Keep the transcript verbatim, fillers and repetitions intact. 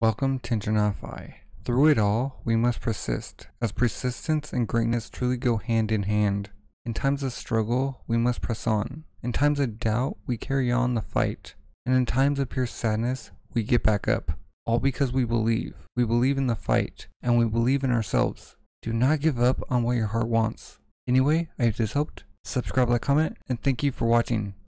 Welcome to Internafi. Through it all, we must persist, as persistence and greatness truly go hand in hand. In times of struggle, we must press on. In times of doubt, we carry on the fight. And in times of pure sadness, we get back up. All because we believe. We believe in the fight, and we believe in ourselves. Do not give up on what your heart wants. Anyway, I just hoped. Subscribe, like, comment, and thank you for watching.